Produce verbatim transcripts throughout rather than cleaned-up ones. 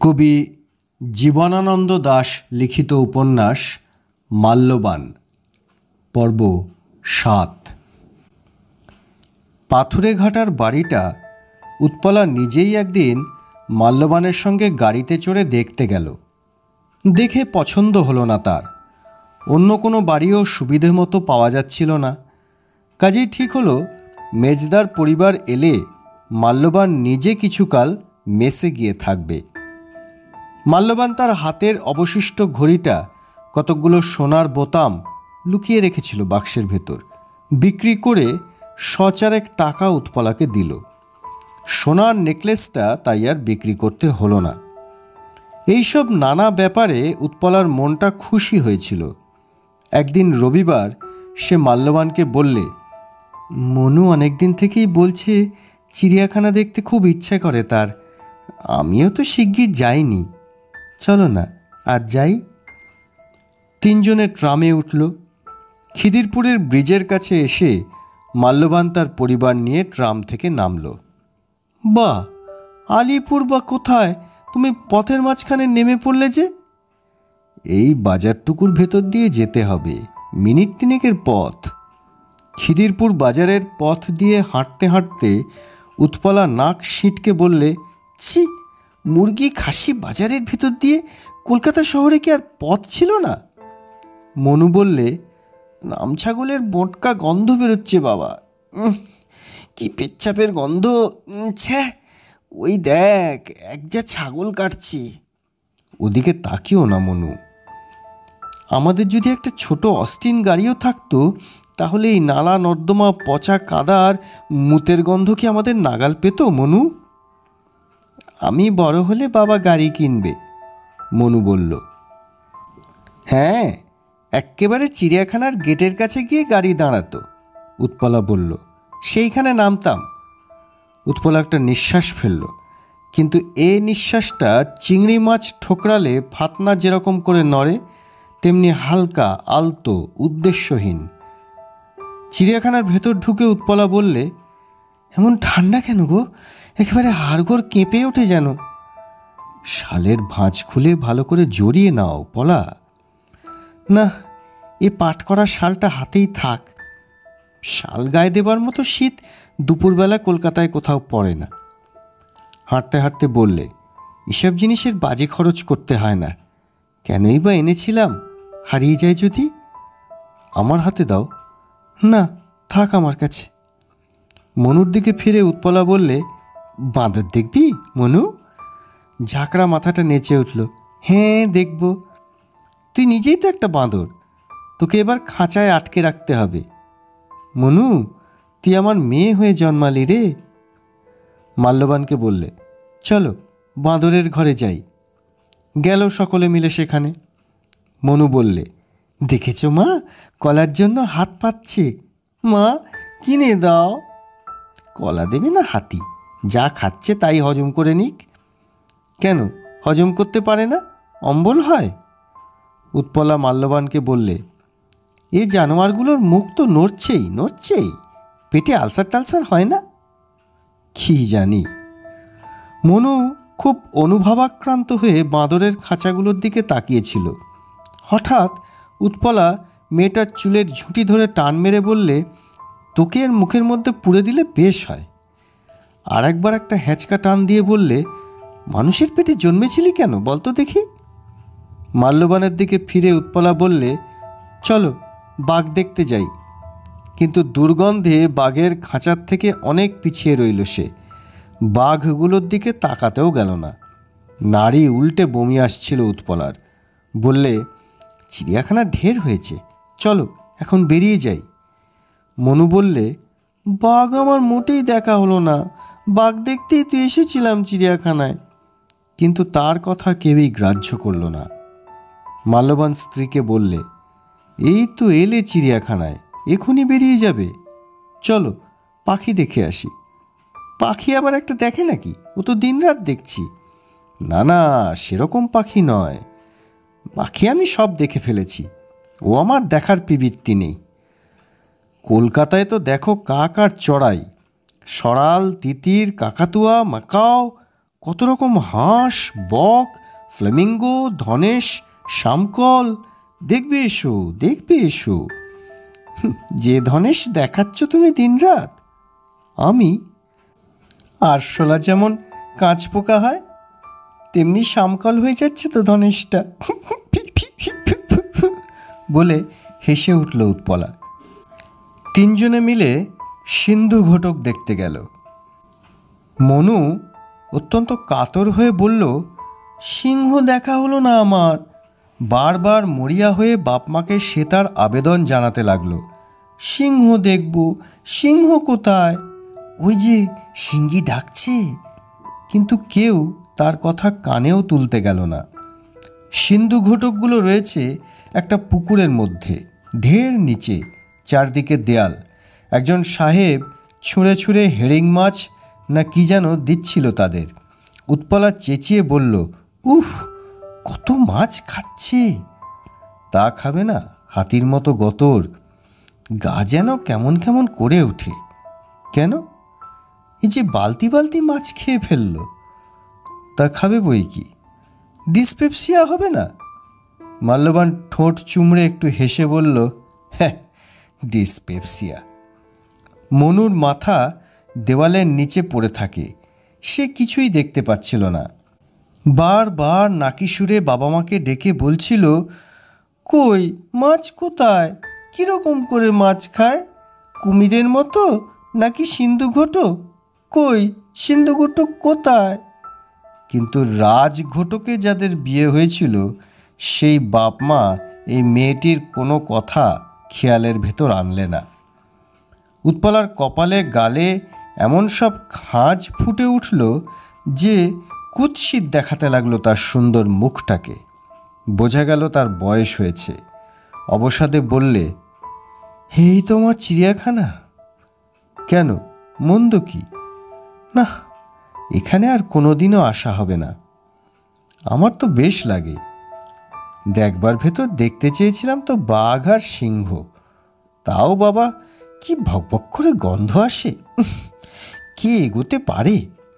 কবি জীবনানন্দ দাশ লিখিত উপন্যাস মাল্যবান পর্ব সাত। পাথুরেঘাটার বাড়িটা উৎপলা নিজেই একদিন মাল্যবানের সঙ্গে গাড়িতে চড়ে দেখতে গেল। দেখে পছন্দ হলো না তার। অন্য কোনো বাড়িও সুবিধে মতো পাওয়া যাচ্ছিল না। কাজেই ঠিক হলো মেজদার পরিবার এলে মাল্যবান নিজে কিছুকাল মেসে গিয়ে থাকবে। মাল্যবান তার হাতের অবশিষ্ট ঘড়িটা কতকগুলো সোনার বোতাম লুকিয়ে রেখেছিল বাক্সের ভেতর। বিক্রি করে সচারেক টাকা উৎপলাকে দিল। সোনার নেকলেসটা তাই আর বিক্রি করতে হলো না। এইসব নানা ব্যাপারে উৎপলার মনটা খুশি হয়েছিল। একদিন রবিবার সে মাল্যবানকে বললে, মনু অনেক দিন থেকেই বলছে চিড়িয়াখানা দেখতে খুব ইচ্ছা করে তার। আমিও তো শিগগির যাইনি, চলো না আজ যাই। তিনজনে ট্রামে উঠল। খিদিরপুরের ব্রিজের কাছে এসে মাল্যবান তার পরিবার নিয়ে ট্রাম থেকে নামল। বাহ, আলিপুর বা কোথায়? তুমি পথের মাঝখানে নেমে পড়লে যে? এই বাজারটুকুর ভেতর দিয়ে যেতে হবে, মিনিট তিনেকের পথ। খিদিরপুর বাজারের পথ দিয়ে হাঁটতে হাঁটতে উৎপলা নাক সিটকে বললে, ছি, মুরগি খাসি বাজারের ভিতর দিয়ে কলকাতা শহরে কি আর পথ ছিল না? মনু বললে, নামছাগলের বোটকা গন্ধ বেরোচ্ছে বাবা। কি পেচ্ছাপের গন্ধ! ছ্যা, ওই দেখ এক যা ছাগল কাটছে। ওদিকে তাকিও না মনু। আমাদের যদি একটা ছোট অস্টিন গাড়িও থাকতো তাহলে এই নালা নর্দমা পচা কাদার মুতের গন্ধ কি আমাদের নাগাল পেত মনু? আমি বড় হলে বাবা গাড়ি কিনবে, মনু বলল। হ্যাঁ, এক্কেবারে চিড়িয়াখানার গেটের কাছে গিয়ে গাড়ি দাঁড়াতো, উৎপলা বলল। সেইখানে নামতাম। উৎপলা একটা নিঃশ্বাস ফেলল, কিন্তু এ নিঃশ্বাসটা চিংড়ি মাছ ঠোকরালে ফাতনা যেরকম করে নড়ে তেমনি হালকা, আলতো, উদ্দেশ্যহীন। চিড়িয়াখানার ভেতর ঢুকে উৎপলা বললে, এমন ঠান্ডা কেন গো? একেবারে হাড়গোড় কেঁপে ওঠে যেন। শালের ভাঁজ খুলে ভালো করে জড়িয়ে নাও পলা। না, এ পাট করা শালটা হাতেই থাক। শাল গায়ে দেবার মতো শীত দুপুরবেলা কলকাতায় কোথাও পড়ে না। হাঁটতে হাঁটতে বললে, এসব জিনিসের বাজে খরচ করতে হয় না। কেনই বা এনেছিলাম, হারিয়ে যায় যদি? আমার হাতে দাও। না, থাক আমার কাছে। মনুর দিকে ফিরে উৎপলা বললে, বাঁদর দেখবি মনু? ঝাঁকড়া মাথাটা নেচে উঠল। হ্যাঁ, দেখব। তুই নিজেই তো একটা বাঁদর, তোকে এবার খাঁচায় আটকে রাখতে হবে। মনু, তুই আমার মেয়ে হয়ে জন্মালি রে। মাল্যবানকে বললে, চলো বাঁদরের ঘরে যাই। গেল সকলে মিলে সেখানে। মনু বললে, দেখেছ মা, কলার জন্য হাত পাচ্ছে। মা, কিনে দাও। কলা দেবে না হাতি? যা খাচ্ছে তাই হজম করে নিক। কেন, হজম করতে পারে না? অম্বল হয়? উৎপলা মাল্যবানকে বললে, এ জানোয়ারগুলোর মুখ তো নড়ছেই নড়ছেই, পেটে আলসার টালসার হয় না? কি জানি। মনু খুব অনুভবাক্রান্ত হয়ে বাঁদরের খাঁচাগুলোর দিকে তাকিয়েছিল। হঠাৎ উৎপলা মেয়েটার চুলের ঝুঁটি ধরে টান মেরে বললে, তোকে এর মুখের মধ্যে পুরে দিলে বেশ হয়। আর একবার একটা হ্যাঁচকা টান দিয়ে বললে, মানুষের পেটে জন্মেছিলি কেন বলতো দেখি? মাল্যবানের দিকে ফিরে উৎপলা বললে, চলো বাঘ দেখতে যাই। কিন্তু দুর্গন্ধে বাঘের খাঁচার থেকে অনেক পিছিয়ে রইল সে। বাঘগুলোর দিকে তাকাতেও গেল না। নাড়ি উল্টে বমি আসছিল উৎপলার। বললে, চিড়িয়াখানা ঢের হয়েছে, চলো এখন বেরিয়ে যাই। মনু বললে, বাঘ আমার মোটেই দেখা হলো না। বাঘ দেখতেই তো এসেছিলাম চিড়িয়াখানায়। কিন্তু তার কথা কেউই গ্রাহ্য করল না। মাল্যবান স্ত্রীকে বললে, এই তো এলে চিড়িয়াখানায়, এখনই বেরিয়ে যাবে? চলো পাখি দেখে আসি। পাখি আবার একটা দেখে নাকি? ও তো দিনরাত দেখছি। না না, সেরকম পাখি নয়। পাখি আমি সব দেখে ফেলেছি, ও আমার দেখার প্রবৃত্তি নেই। কলকাতায় তো দেখো কাক আর চড়াই, সরাল, তিতির, কাকাতুয়া, মাকাও, কত রকম হাঁস, বক, ফ্লেমিঙ্গো, ধনেশ, শামকল। দেখবে এসো, দেখবে এসো। যে ধনেশ দেখাচ্ছ তুমি দিনরাত, আমি। আরশোলা যেমন কাঁচ পোকা হয়, তেমনি শামকল হয়ে যাচ্ছে তো ধনেশটা, বলে হেসে উঠল উৎপলা। তিনজনে মিলে সিন্ধু ঘটক দেখতে গেল। মনু অত্যন্ত কাতর হয়ে বলল, সিংহ দেখা হলো না আমার। বারবার মরিয়া হয়ে বাপমাকে সে তার আবেদন জানাতে লাগলো, সিংহ দেখব, সিংহ কোথায়? ওই যে সিংহী ডাকছে। কিন্তু কেউ তার কথা কানেও তুলতে গেল না। সিন্ধু ঘটকগুলো রয়েছে একটা পুকুরের মধ্যে, ঢের নিচে, চারদিকে দেয়াল। একজন সাহেব ছুঁড়ে ছুঁড়ে হেরিং মাছ না কি যেন দিচ্ছিল তাদের। উৎপলা চেঁচিয়ে বলল, উফ, কত মাছ খাচ্ছে! তা খাবে না? হাতির মতো গতর। গা যেন কেমন কেমন করে ওঠে। কেন? এই যে বালতি বালতি মাছ খেয়ে ফেলল। তা খাবে বই কি? ডিসপেপসিয়া হবে না? মাল্যবান ঠোঁট চুমড়ে একটু হেসে বলল, হ্যাঁ, ডিসপেপসিয়া। মনুর মাথা দেওয়ালের নিচে পড়ে থাকে। সে কিছুই দেখতে পাচ্ছিল না। বারবার নাকি সুরে বাবা মাকে ডেকে বলছিল, কই মাছ কোথায়? কীরকম করে মাছ খায়? কুমিরের মতো নাকি সিন্ধু ঘটক? কই সিন্ধু ঘটক কোথায়? কিন্তু রাজ ঘটকে যাদের বিয়ে হয়েছিল সেই বাপ মা এই মেয়েটির কোনো কথা খেয়ালের ভেতর আনলে না। উৎপলার কপালে গালে এমন সব খাঁজ ফুটে উঠল যে কুৎসিত দেখাতে লাগলো তার সুন্দর মুখটাকে। বোঝা গেল তার বয়স হয়েছে। অবসাদে বললে, এই তোমার চিড়িয়াখানা? কেন, মন্দ কি? না, এখানে আর কোনোদিনও আসা হবে না। আমার তো বেশ লাগে। দেখবার ভেতর দেখতে চেয়েছিলাম তো বাঘ আর সিংহ। তাও বাবা কি ভকভক করে গন্ধ আসে! কে এগোতে পারে?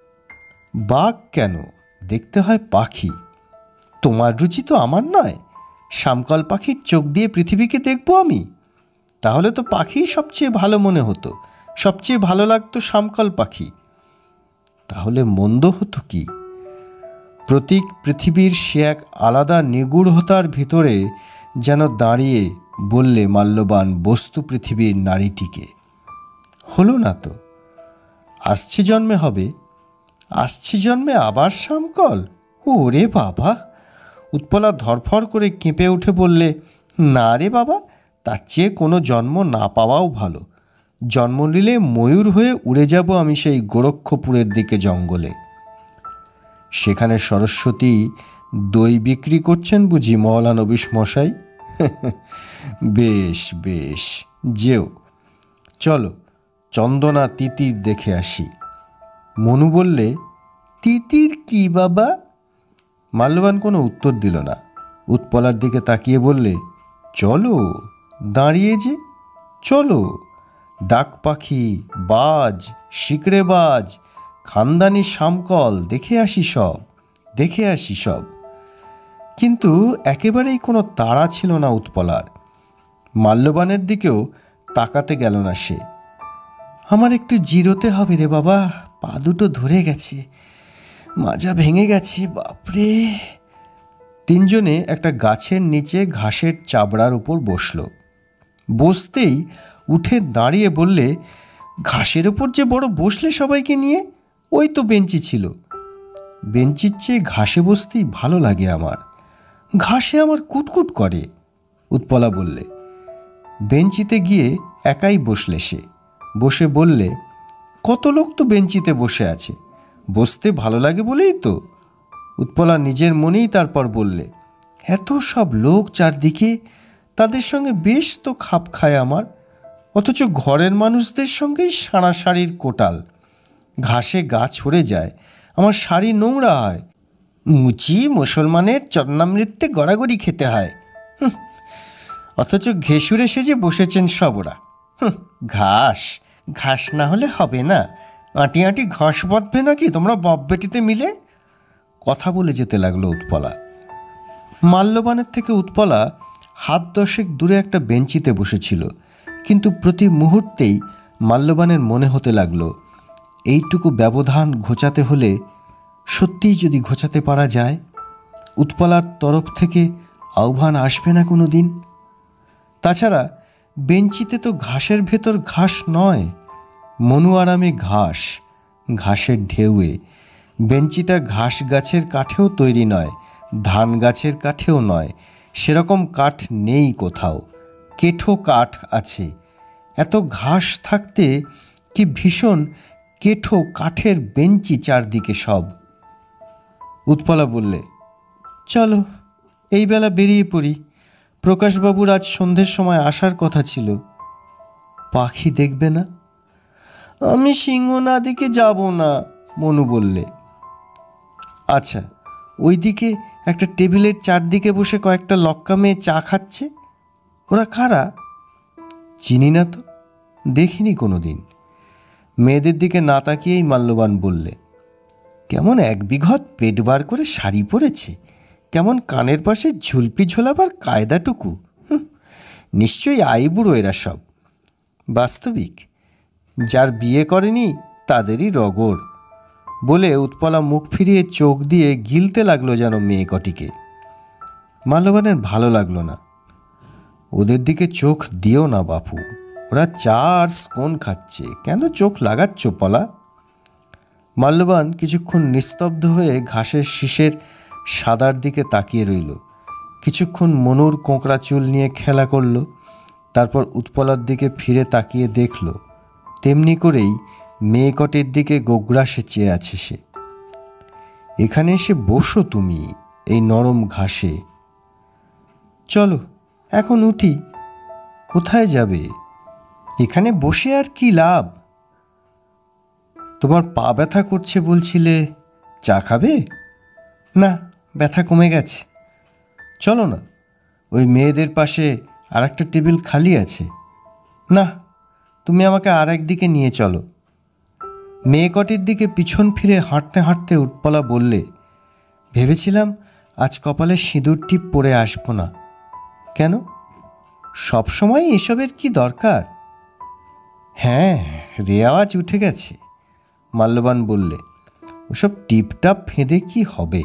বাঘ কেন, দেখতে হয় পাখি। তোমার রুচি তো আমার নয়। শামকল পাখির চোখ দিয়ে পৃথিবীকে দেখবো আমি? তাহলে তো পাখি সবচেয়ে ভালো মনে হতো, সবচেয়ে ভালো লাগতো শামকল পাখি। তাহলে মন্দ হতো কি? প্রতীক পৃথিবীর সে এক আলাদা নিগূঢ়তার ভিতরে যেন দাঁড়িয়ে বললে মাল্যবান বস্তু পৃথিবীর নারীটিকে। হলো না তো। আসছে জন্মে হবে। আসছে জন্মে আবার শামকল? ওরে বাবা! উৎপলা ধরফর করে কেঁপে উঠে বললে, না রে বাবা, তার চেয়ে কোনো জন্ম না পাওয়াও ভালো। জন্ম নিলে ময়ূর হয়ে উড়ে যাব আমি সেই গোরক্ষপুরের দিকে জঙ্গলে। সেখানে সরস্বতী দই বিক্রি করছেন বুঝি মওলানবিশ মশাই? বেশ বেশ, যেও। চলো চন্দনা তিতির দেখে আসি। মনু বললে, তিতির কি বাবা? মাল্যবান কোনো উত্তর দিল না। উৎপলার দিকে তাকিয়ে বললে, চলো, দাঁড়িয়ে যে, চলো। ডাক পাখি, বাজ, শিকড়ে বাজ, খানদানি শামকল দেখে আসি সব, দেখে আসি সব। কিন্তু একেবারেই কোনো তাড়া ছিল না উৎপলার। মাল্যবানের দিকেও তাকাতে গেল না সে। আমার একটু জিরোতে হবে রে বাবা, পা দুটো ধরে গেছে, মাজা ভেঙে গেছে, বাপরে। তিনজনে একটা গাছের নিচে ঘাসের চাবড়ার উপর বসল। বসতেই উঠে দাঁড়িয়ে বললে, ঘাসের ওপর যে বড় বসলে সবাইকে নিয়ে, ওই তো বেঞ্চি ছিল। বেঞ্চির চেয়ে ঘাসে বসতেই ভালো লাগে আমার। ঘাসে আমার কুটকুট করে। উৎপলা বললে। বেঞ্চিতে গিয়ে একাই বসলে সে। বসে বললে, কত লোক তো বেঞ্চিতে বসে আছে, বসতে ভালো লাগে বলেই তো। উৎপলা নিজের মনেই তারপর বললে, এত সব লোক চারদিকে, তাদের সঙ্গে বেশ তো খাপ খায় আমার। অথচ ঘরের মানুষদের সঙ্গেই সারা শাড়ির কোটাল। ঘাসে গা ছড়ে যায়, আমার শাড়ি নোংরা হয়, মুচি মুসলমানের চরণামৃত্যে গড়াগড়ি খেতে হয়। অথচ ঘেঁষুরে সেজে বসেছেন সব ওরা। ঘাস ঘাস না হলে হবে না? আঁটি আঁটি ঘাস বাঁধবে নাকি তোমরা বাপ বেটিতে মিলে? কথা বলে যেতে লাগলো উৎপলা। মাল্যবানের থেকে উৎপলা হাত দশেক দূরে একটা বেঞ্চিতে বসেছিল, কিন্তু প্রতি মুহূর্তেই মাল্যবানের মনে হতে লাগলো এইটুকু ব্যবধান ঘোচাতে হলে সত্যিই যদি ঘোচাতে পারা যায়, উৎপলার তরফ থেকে আহ্বান আসবে না কোনো দিন। তাছাড়া বেঞ্চিতে তো ঘাসের ভেতর ঘাস নয়, মনু আরামে ঘাস, ঘাসের ঢেউয়ে। বেঞ্চিটা ঘাস গাছের কাঠেও তৈরি নয়, ধান গাছের কাঠেও নয়, সেরকম কাঠ নেই কোথাও, কেঠো কাঠ আছে। এত ঘাস থাকতে কি ভীষণ কেঠো কাঠের বেঞ্চি চারদিকে সব। উৎপলা বললে, চলো এই বেলা বেরিয়ে পড়ি, প্রকাশবাবুর আজ সন্ধ্যের সময় আসার কথা ছিল। পাখি দেখবে না? আমি সিংহনা দিকে যাব না, মনু বললে। আচ্ছা, ওই দিকে একটা টেবিলের চারদিকে বসে কয়েকটা লক্কা মেয়ে চা খাচ্ছে, ওরা কারা? চিনি না তো, দেখিনি কোনো দিন। মেয়েদের দিকে না তাকিয়েই মাল্যবান বললে, কেমন এক বিঘত পেট বার করে শাড়ি পরেছে, কেমন কানের পাশে ঝুলপি ঝোলাবার কায়দাটুকু, নিশ্চয়ই আইবুড়ো এরা সব। বাস্তবিক যার বিয়ে করেনি তাদেরই রগড়। বলে উৎপলা মুখ ফিরিয়ে চোখ দিয়ে গিলতে লাগলো যেন মেয়ে কটিকে। মাল্যবানের ভালো লাগলো না। ওদের দিকে চোখ দিও না বাপু, ওরা চা আর স্কোন খাচ্ছে, কেন চোখ লাগাচ্ছ পলা? মাল্যবান কিছুক্ষণ নিস্তব্ধ হয়ে ঘাসের শীষের সাদার দিকে তাকিয়ে রইল। কিছুক্ষণ মনুর কোঁকড়া চুল নিয়ে খেলা করল, তারপর উৎপলার দিকে ফিরে তাকিয়ে দেখল তেমনি করেই মেয়ে কটির দিকে গোগ্রাসে চেয়ে আছে সে। এখানে এসে বসো তুমি এই নরম ঘাসে। চলো এখন উঠি। কোথায় যাবে? এখানে বসে আর কি লাভ? তোমার পা ব্যথা করছে বলছিলে, চা খাবে? না, ব্যথা কমে গেছে। চলো না, ওই মেয়েদের পাশে আর একটা টেবিল খালি আছে। না, তুমি আমাকে আর একদিকে নিয়ে চলো। মেয়ে কটির দিকে পিছন ফিরে হাঁটতে হাঁটতে উৎপলা বললে, ভেবেছিলাম আজ কপালে সিঁদুর টিপ পরে আসবো না। কেন? সবসময় এসবের কি দরকার? হ্যাঁ, রেওয়াজ উঠে গেছে, মাল্যবান বললে। ওসব টিপটাপ ফেঁদে কি হবে?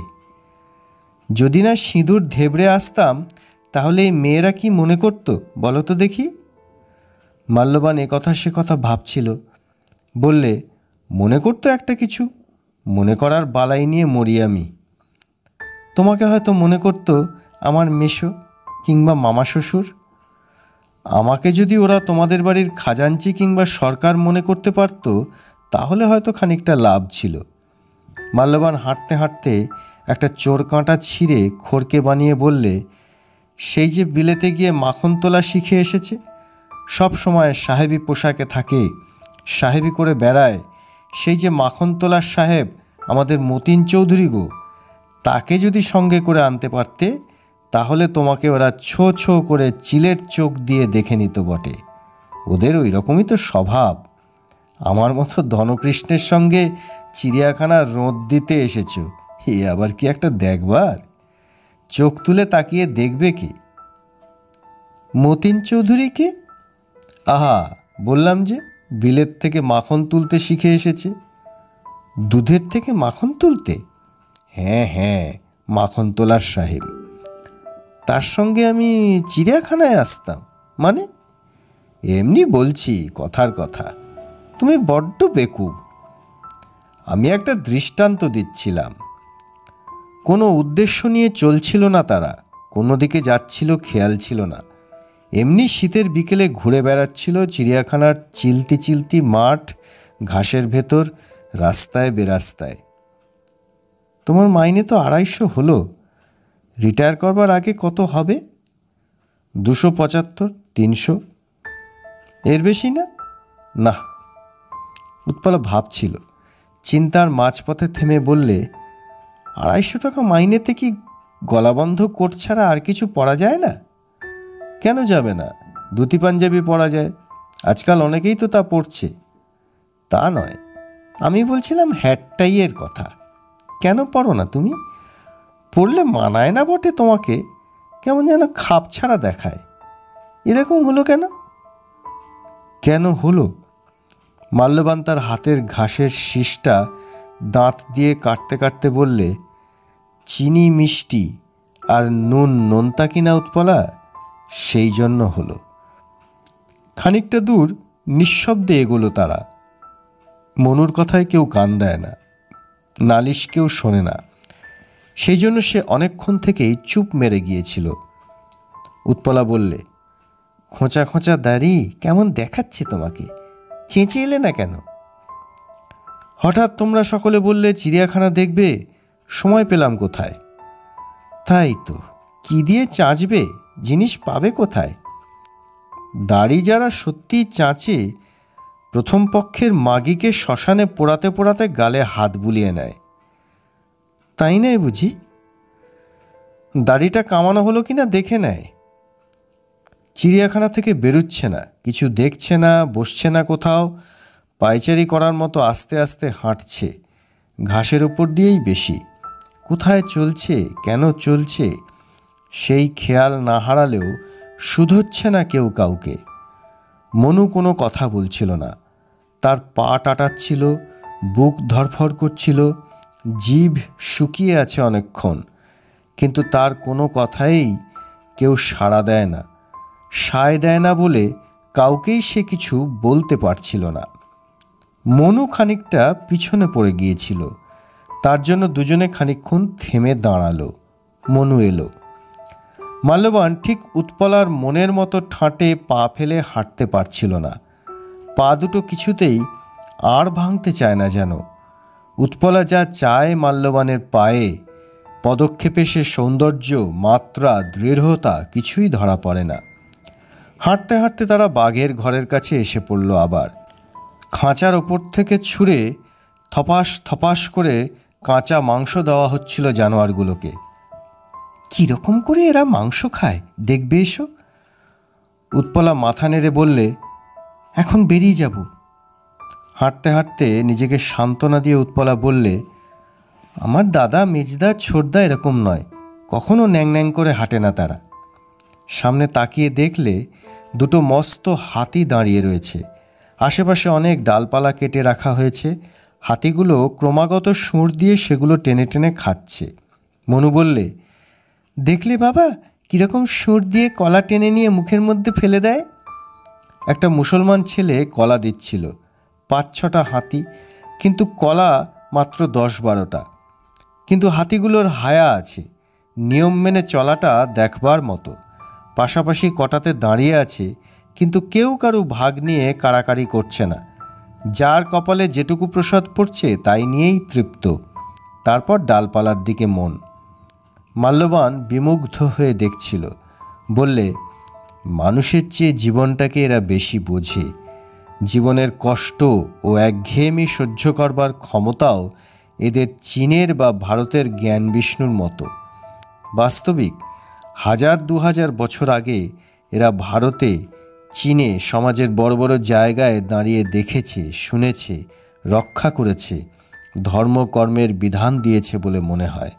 যদি না সিঁদুর ধেবড়ে আসতাম তাহলে এই মেয়েরা কি মনে করত বলো তো দেখি? মাল্যবান এ কথা সে কথা ভাবছিল। বললে, মনে করতো একটা কিছু, মনে করার বালাই নিয়ে মরি আমি। তোমাকে হয়তো মনে করতো আমার মেশো কিংবা মামা শ্বশুর। আমাকে যদি ওরা তোমাদের বাড়ির খাজাঞ্চি কিংবা সরকার মনে করতে পারত তাহলে হয়তো খানিকটা লাভ ছিল। মাল্যবান হাঁটতে হাঁটতে একটা চোর কাঁটা ছিঁড়ে খড়কে বানিয়ে বললে, সেই যে বিলেতে গিয়ে মাখন তোলা শিখে এসেছে, সব সময় সাহেবি পোশাকে থাকে, সাহেবি করে বেড়ায়, সেই যে মাখন তোলার সাহেব আমাদের মতিন চৌধুরী গো, তাকে যদি সঙ্গে করে আনতে পারতে তাহলে তোমাকে ওরা ছো ছো করে চিলের চোখ দিয়ে দেখে নিত বটে। ওদের ওই রকমই তো স্বভাব। আমার মতো ধনকৃষ্ণের সঙ্গে চিড়িয়াখানার রোদ দিতে এসেছ, এ আবার কি একটা দেখবার? চোখ তুলে তাকিয়ে দেখবে কি? মতিন চৌধুরীকে? আহা, বললাম যে বিলেত থেকে মাখন তুলতে শিখে এসেছে। দুধের থেকে মাখন তুলতে? হ্যাঁ হ্যাঁ, মাখন তোলার সাহেব। তার সঙ্গে আমি চিড়িয়াখানায় আসতাম মানে? এমনি বলছি, কথার কথা। তুমি বড্ড বেকুব। আমি একটা দৃষ্টান্ত দিচ্ছিলাম। কোনো উদ্দেশ্য নিয়ে চলছিল না তারা, কোনো দিকে যাচ্ছিল খেয়াল ছিল না, এমনি শীতের বিকেলে ঘুরে বেড়াচ্ছিল চিড়িয়াখানার চিলতি চিলতি মাঠ, ঘাসের ভেতর, রাস্তায় বেরাস্তায়। তোমার মাইনে তো আড়াইশো হলো, রিটায়ার করবার আগে কত হবে? দুশো পঁচাত্তর, তিনশো, এর বেশি না? না। উৎপলা ভাবছিল, চিন্তার মাঝপথে থেমে বললে, আড়াইশো টাকা মাইনেতে কি গলাবন্ধ কোট ছাড়া আর কিছু পরা যায় না? কেন যাবে না? ধুতি পাঞ্জাবি পরা যায়, আজকাল অনেকেই তো তা পরছে। তা নয়, আমি বলছিলাম হ্যাট টাইয়ের কথা। কেন পরো না তুমি? পড়লে মানায় না বটে তোমাকে, কেমন যেন খাপ ছাড়া দেখায়। এরকম হলো কেন? কেন হলো? মাল্যবান তার হাতের ঘাসের শীষটা দাঁত দিয়ে কাটতে কাটতে বললে, চিনি মিষ্টি আর নুন নোনতা কিনা উৎপলা, সেই জন্য হলো। খানিকটা দূর নিঃশব্দে এগোলো তারা। মনুর কথায় কেউ কান দেয় না, নালিশ কেউ শোনে না, সেই জন্য সে অনেকক্ষণ থেকেই চুপ মেরে গিয়েছিল। উৎপলা বললে, খোঁচা খোঁচা দাড়ি কেমন দেখাচ্ছে তোমাকে, চেঁচে এলে না কেন? হঠাৎ তোমরা সকলে বললে চিড়িয়াখানা দেখবে, সময় পেলাম কোথায়? তাই তো, কি দিয়ে চাঁচবে, জিনিস পাবে কোথায়? দাড়ি যারা সত্যি চাঁচে, প্রথম পক্ষের মাগিকে শ্মশানে পোড়াতে পোড়াতে গালে হাত বুলিয়ে নেয়, তাই নয় বুঝি? দাড়িটা কামানো হলো কিনা দেখে নেয়। চিড়িয়াখানা থেকে বেরুচ্ছে না, কিছু দেখছে না, বসছে না কোথাও, পায়চারি করার মতো আস্তে আস্তে হাঁটছে, ঘাসের উপর দিয়েই বেশি। কোথায় চলছে, কেন চলছে, সেই খেয়াল না হারালেও শুধোচ্ছে না কেউ কাউকে। মনু কোনো কথা বলছিল না, তার পা টাটাচ্ছিল, বুক ধরফর করছিল, জিভ শুকিয়ে আছে অনেকক্ষণ, কিন্তু তার কোনো কথাই কেউ সাড়া দেয় না, সায় দেয় না বলে কাউকেই সে কিছু বলতে পারছিল না। মনু খানিকটা পিছনে পড়ে গিয়েছিল, তার জন্য দুজনে খানিকক্ষণ থেমে দাঁড়ালো। মনু এলো। মাল্যবান ঠিক উৎপলার মনের মতো ঠাঁটে পা ফেলে হাঁটতে পারছিল না, পা দুটো কিছুতেই আর ভাঙতে চায় না যেন। উৎপলা যা চায় মাল্যবানের পায়ে, পদক্ষেপে সে সৌন্দর্য, মাত্রা, দৃঢ়তা কিছুই ধরা পড়ে না। হাঁটতে হাঁটতে তারা বাঘের ঘরের কাছে এসে পড়ল আবার। খাঁচার ওপর থেকে ছুঁড়ে থপাস থপাস করে কাঁচা মাংস দেওয়া হচ্ছিল জানোয়ারগুলোকে। কীরকম করে এরা মাংস খায় দেখবে এসো। উৎপলা মাথা নেড়ে বললে, এখন বেরিয়ে যাব। হাঁটতে হাঁটতে নিজেকে সান্ত্বনা দিয়ে উৎপলা বললে, আমার দাদা, মেজদা, ছোটদা এরকম নয়, কখনো ন্যাং ন্যাং করে হাঁটে না তারা। সামনে তাকিয়ে দেখলে দুটো মস্ত হাতি দাঁড়িয়ে রয়েছে, আশেপাশে অনেক ডালপালা কেটে রাখা হয়েছে, হাতিগুলো ক্রমাগত সুঁড় দিয়ে সেগুলো টেনে টেনে খাচ্ছে। মনু বললে, দেখলে বাবা কীরকম সুঁড় দিয়ে কলা টেনে নিয়ে মুখের মধ্যে ফেলে দেয়। একটা মুসলমান ছেলে কলা দিচ্ছিল, পাঁচ ছটা হাতি, কিন্তু কলা মাত্র দশ বারোটা। কিন্তু হাতিগুলোর হায়া আছে, নিয়ম মেনে চলাটা দেখবার মতো। পাশাপাশি কটাতে দাঁড়িয়ে আছে, কিন্তু কেউ কারু ভাগ নিয়ে কাড়াকাড়ি করছে না। যার কপালে যেটুকু প্রসাদ পড়ছে তাই নিয়েই তৃপ্ত। তারপর ডালপালার দিকে মন। মাল্যবান বিমুগ্ধ হয়ে দেখছিল। বললে, মানুষের চেয়ে জীবনটাকে এরা বেশি বোঝে। জীবনের কষ্ট ও একঘেয়েমি সহ্য করবার ক্ষমতাও এদের চীনের বা ভারতের জ্ঞান বিষ্ণুর মতো। বাস্তবিক হাজার দু হাজার বছর আগে এরা ভারতে, চীনে সমাজের বড় বড় জায়গায় দাঁড়িয়ে দেখেছে, শুনেছে, রক্ষা করেছে, ধর্মকর্মের বিধান দিয়েছে বলে মনে হয়।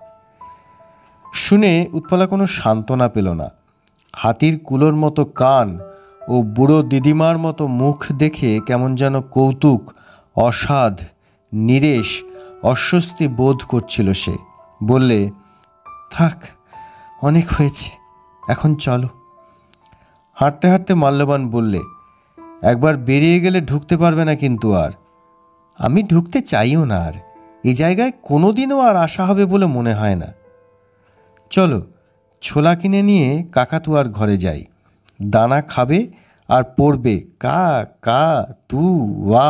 শুনে উৎপলা কোনো সান্ত্বনা পেল না। হাতির কুলোর মতো কান ও বুড়ো দিদিমার মতো মুখ দেখে কেমন যেন কৌতুক, অসাধ, নিরেশ, অস্বস্তি বোধ করছিল সে। বললে, থাক, অনেক হয়েছে, এখন চলো। হাঁটতে হাঁটতে মাল্যবান বললে, একবার বেরিয়ে গেলে ঢুকতে পারবে না কিন্তু আর। আমি ঢুকতে চাইও না আর, এই জায়গায় কোনোদিনও আর আসা হবে বলে মনে হয় না। চলো, ছোলা কিনে নিয়ে কাকাতুয়ার ঘরে যাই, দানা খাবে আর পড়বে কা কা তু ওয়া।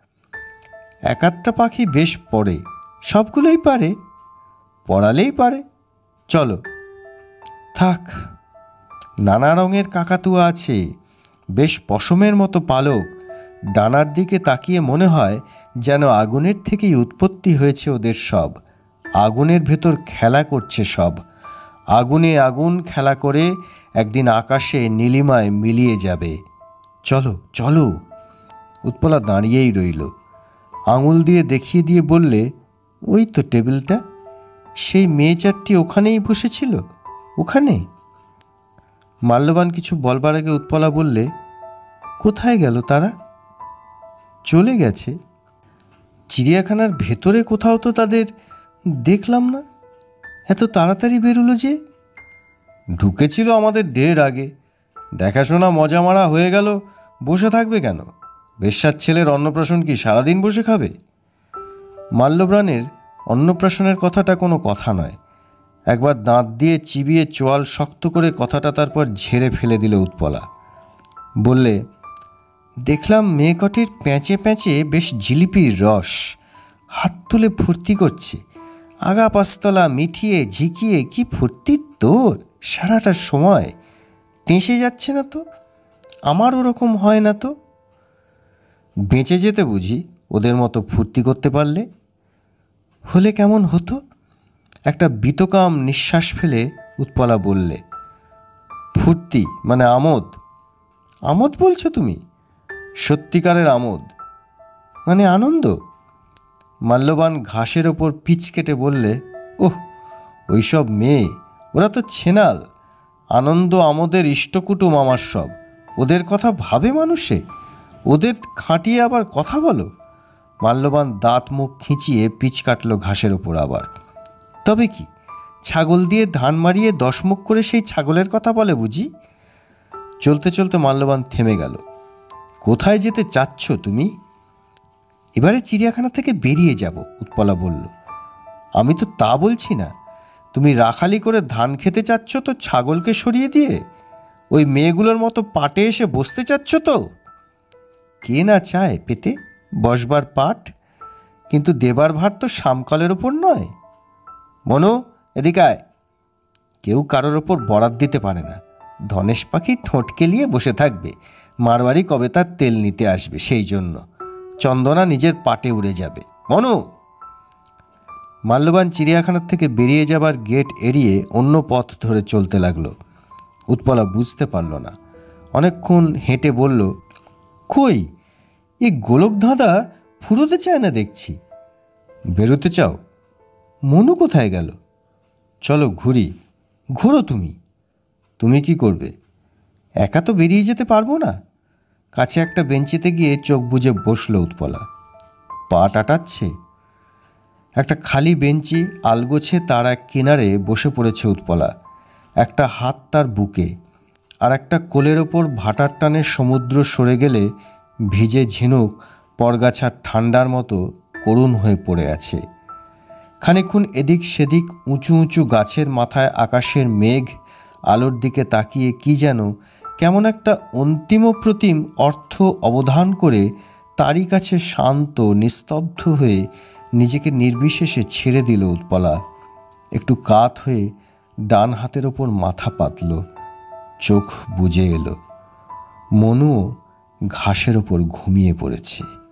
এক আধটা পাখি বেশ পড়ে, সবগুলোই পারে, পড়ালেই পারে। চলো। থাক, নানা রঙের কাকাতুয়া আছে, বেশ পশমের মতো পালক। ডানার দিকে তাকিয়ে মনে হয় যেন আগুনের থেকেই উৎপত্তি হয়েছে ওদের সব। আগুনের ভেতর খেলা করছে সব। আগুনে আগুন খেলা করে একদিন আকাশে নীলিমায় মিলিয়ে যাবে। চলো চলো। উৎপলা দাঁড়িয়েই রইল, আঙুল দিয়ে দেখিয়ে দিয়ে বললে, ওই তো টেবিলটা। সেই মেয়ে চারটি ওখানেই বসেছিল, ওখানে? মাল্যবান কিছু বলবার আগে উৎপলা বললে, কোথায় গেল তারা? চলে গেছে। চিড়িয়াখানার ভেতরে কোথাও তো তাদের দেখলাম না। এত তাড়াতাড়ি বেরোলো যে? ঢুকেছিল আমাদের ঢের আগে। দেখাশোনা মজা মারা হয়ে গেল, বসে থাকবে কেন? বেশ্যার ছেলের অন্নপ্রাশন কি সারাদিন বসে খাবে? মাল্যবানের অন্নপ্রাশনের কথাটা কোনো কথা নয়। একবার দাঁত দিয়ে চিবিয়ে চোয়াল শক্ত করে কথাটা তারপর ঝেড়ে ফেলে দিল উৎপলা। বললে, দেখলাম মেয়ে কটির প্যাঁচে প্যাঁচে বেশ জিলিপির রস, হাত তুলে ফুর্তি করছে। আগা পাস্তলা মিঠিয়ে ঝিকিয়ে কি ফুর্তি তোর সারাটা সময়! টেঁসে যাচ্ছে না তো? আমার ওরকম হয় না তো? বেঁচে যেতে বুঝি ওদের মতো ফুর্তি করতে পারলে? হলে কেমন হতো? একটা বিতকাম নিঃশ্বাস ফেলে উৎপলা বললে, ফুর্তি মানে আমোদ? আমোদ বলছো তুমি? সত্যিকারের আমোদ মানে আনন্দ? মাল্যবান ঘাসের ওপর পিচ কেটে বললে, ওহ, ওইসব মেয়ে, ওরা তো ছেনাল। আনন্দ আমোদের ইষ্টকুটুম আমার সব। ওদের কথা ভাবে মানুষে? ওদের খাটিয়ে আবার কথা বলো? মাল্যবান দাঁত মুখ খিঁচিয়ে পিচ কাটল ঘাসের ওপর আবার। তবে কি, ছাগল দিয়ে ধান মারিয়ে দশমুখ করে সেই ছাগলের কথা বলে বুঝি? চলতে চলতে মাল্যবান থেমে গেল। কোথায় যেতে চাচ্ছ তুমি? এবারে চিড়িয়াখানা থেকে বেরিয়ে যাব, উৎপলা বলল। আমি তো তা বলছি না। তুমি রাখালি করে ধান খেতে চাচ্ছ তো ছাগলকে সরিয়ে দিয়ে? ওই মেয়েগুলোর মতো পাটে এসে বসতে চাচ্ছ তো? কে না চায় পেতে বসবার পাট? কিন্তু দেবার ভার তো সামকালের ওপর নয়। মনু, এদিকায়। কেউ কারোর ওপর বরাত দিতে পারে না। ধনেশ পাখি ঠোঁট কেলিয়ে বসে থাকবে, মারবাড়ি কবে তার তেল নিতে আসবে সেই জন্য। চন্দনা নিজের পাটে উড়ে যাবে। মনু! মাল্যবান চিড়িয়াখানার থেকে বেরিয়ে যাবার গেট এড়িয়ে অন্য পথ ধরে চলতে লাগলো। উৎপলা বুঝতে পারল না। অনেকক্ষণ হেঁটে বলল, কই, এ গোলক ধাঁধা ফুরোতে চায় না দেখছি। বেরোতে চাও? মনু কোথায় গেল? চলো ঘুরি। ঘুরো তুমি। তুমি কি করবে? একা তো বেরিয়ে যেতে পারবো না। কাছে একটা বেঞ্চিতে গিয়ে চোখ বুজে বসল উৎপলা। পা টাটাচ্ছে। একটা খালি বেঞ্চি আলগোছে তার এক কিনারে বসে পড়েছে উৎপলা। একটা হাত তার বুকে, আর একটা কোলের ওপর ভাটার টানে সমুদ্র সরে গেলে ভিজে ঝিনুক পরগাছার ঠান্ডার মতো করুণ হয়ে পড়ে আছে। খানিকক্ষণ এদিক সেদিক উঁচু উঁচু গাছের মাথায় আকাশের মেঘ আলোর দিকে তাকিয়ে কি যেন কেমন একটা অন্তিম প্রতিম অর্থ অবধান করে তারই কাছে শান্ত নিস্তব্ধ হয়ে নিজেকে নির্বিশেষে ছেড়ে দিল উৎপলা। একটু কাত হয়ে ডান হাতের ওপর মাথা পাতল, চোখ বুজে এলো। মনুও ঘাসের ওপর ঘুমিয়ে পড়েছে।